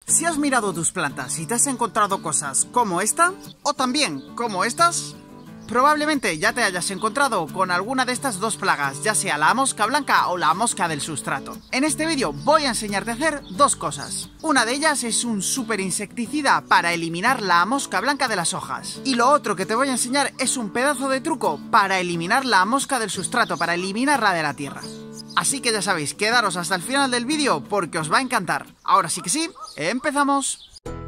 Si has mirado tus plantas y te has encontrado cosas como esta, o también como estas, probablemente ya te hayas encontrado con alguna de estas dos plagas, ya sea la mosca blanca o la mosca del sustrato. En este vídeo voy a enseñarte a hacer dos cosas. Una de ellas es un super insecticida para eliminar la mosca blanca de las hojas. Y lo otro que te voy a enseñar es un pedazo de truco para eliminar la mosca del sustrato, para eliminarla de la tierra. Así que ya sabéis, quedaros hasta el final del vídeo porque os va a encantar. Ahora sí que sí, ¡empezamos!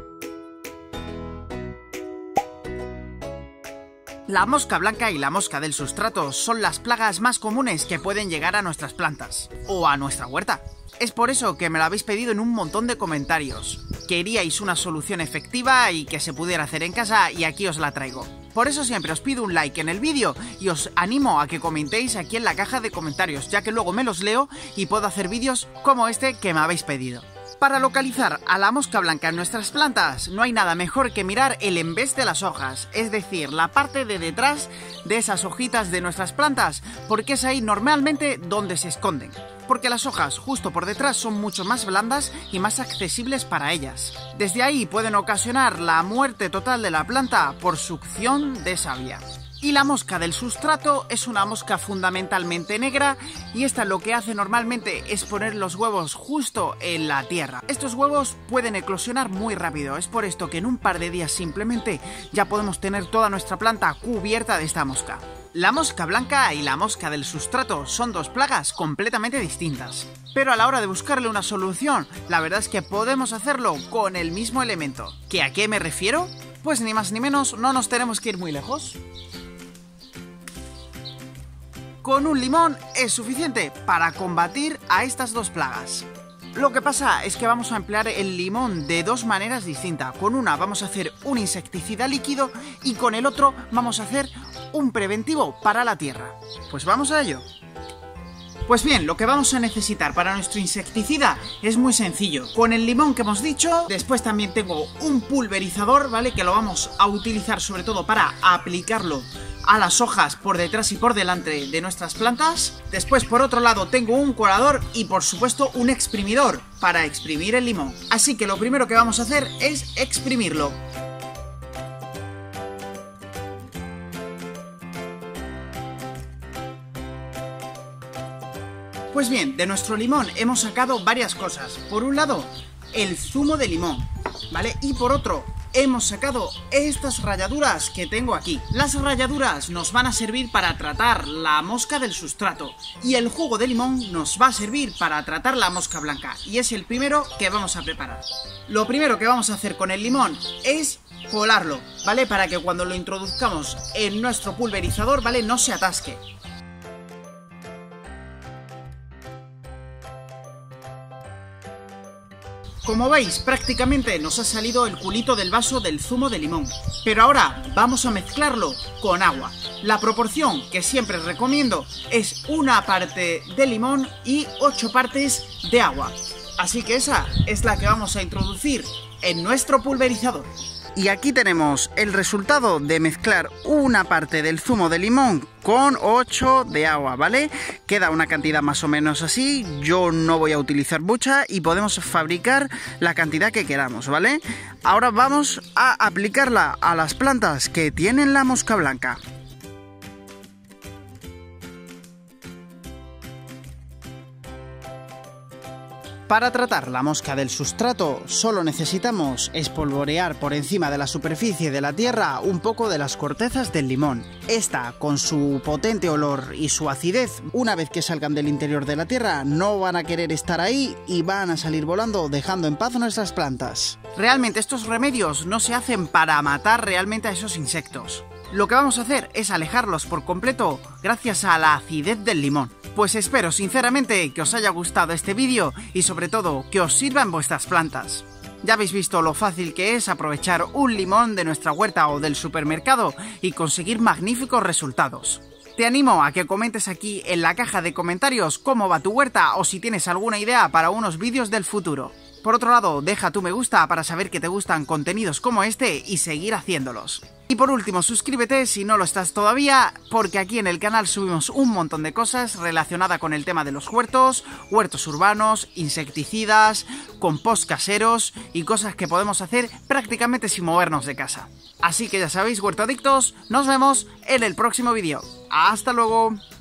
La mosca blanca y la mosca del sustrato son las plagas más comunes que pueden llegar a nuestras plantas o a nuestra huerta. Es por eso que me lo habéis pedido en un montón de comentarios. Queríais una solución efectiva y que se pudiera hacer en casa y aquí os la traigo. Por eso siempre os pido un like en el vídeo y os animo a que comentéis aquí en la caja de comentarios, ya que luego me los leo y puedo hacer vídeos como este que me habéis pedido. Para localizar a la mosca blanca en nuestras plantas, no hay nada mejor que mirar el embés de las hojas, es decir, la parte de detrás de esas hojitas de nuestras plantas, porque es ahí normalmente donde se esconden. Porque las hojas justo por detrás son mucho más blandas y más accesibles para ellas. Desde ahí pueden ocasionar la muerte total de la planta por succión de savia. Y la mosca del sustrato es una mosca fundamentalmente negra y esta lo que hace normalmente es poner los huevos justo en la tierra. Estos huevos pueden eclosionar muy rápido, es por esto que en un par de días simplemente ya podemos tener toda nuestra planta cubierta de esta mosca. La mosca blanca y la mosca del sustrato son dos plagas completamente distintas. Pero a la hora de buscarle una solución, la verdad es que podemos hacerlo con el mismo elemento. ¿Que a qué me refiero? Pues ni más ni menos, no nos tenemos que ir muy lejos. Con un limón es suficiente para combatir a estas dos plagas. Lo que pasa es que vamos a emplear el limón de dos maneras distintas. Con una vamos a hacer un insecticida líquido y con el otro vamos a hacer un preventivo para la tierra. Pues vamos a ello. Pues bien, lo que vamos a necesitar para nuestro insecticida es muy sencillo. Con el limón que hemos dicho, después también tengo un pulverizador, ¿vale? Que lo vamos a utilizar sobre todo para aplicarlo a las hojas por detrás y por delante de nuestras plantas. Después, por otro lado, tengo un colador y por supuesto un exprimidor para exprimir el limón. Así que lo primero que vamos a hacer es exprimirlo. Pues bien, de nuestro limón hemos sacado varias cosas. Por un lado, el zumo de limón, ¿vale? Y por otro, hemos sacado estas ralladuras que tengo aquí. Las ralladuras nos van a servir para tratar la mosca del sustrato y el jugo de limón nos va a servir para tratar la mosca blanca y es el primero que vamos a preparar. Lo primero que vamos a hacer con el limón es colarlo, ¿vale? Para que cuando lo introduzcamos en nuestro pulverizador, ¿vale? No se atasque. Como veis, prácticamente nos ha salido el culito del vaso del zumo de limón. Pero ahora vamos a mezclarlo con agua. La proporción que siempre recomiendo es 1 parte de limón y 8 partes de agua. Así que esa es la que vamos a introducir en nuestro pulverizador. Y aquí tenemos el resultado de mezclar 1 parte del zumo de limón con 8 de agua, ¿vale? Queda una cantidad más o menos así, yo no voy a utilizar mucha y podemos fabricar la cantidad que queramos, ¿vale? Ahora vamos a aplicarla a las plantas que tienen la mosca blanca. Para tratar la mosca del sustrato solo necesitamos espolvorear por encima de la superficie de la tierra un poco de las cortezas del limón. Esta, con su potente olor y su acidez, una vez que salgan del interior de la tierra no van a querer estar ahí y van a salir volando dejando en paz nuestras plantas. Realmente estos remedios no se hacen para matar realmente a esos insectos. Lo que vamos a hacer es alejarlos por completo gracias a la acidez del limón. Pues espero sinceramente que os haya gustado este vídeo y sobre todo que os sirva en vuestras plantas. Ya habéis visto lo fácil que es aprovechar un limón de nuestra huerta o del supermercado y conseguir magníficos resultados. Te animo a que comentes aquí en la caja de comentarios cómo va tu huerta o si tienes alguna idea para unos vídeos del futuro. Por otro lado, deja tu me gusta para saber que te gustan contenidos como este y seguir haciéndolos. Y por último, suscríbete si no lo estás todavía, porque aquí en el canal subimos un montón de cosas relacionadas con el tema de los huertos, huertos urbanos, insecticidas, compost caseros y cosas que podemos hacer prácticamente sin movernos de casa. Así que ya sabéis, huertoadictos, nos vemos en el próximo vídeo. ¡Hasta luego!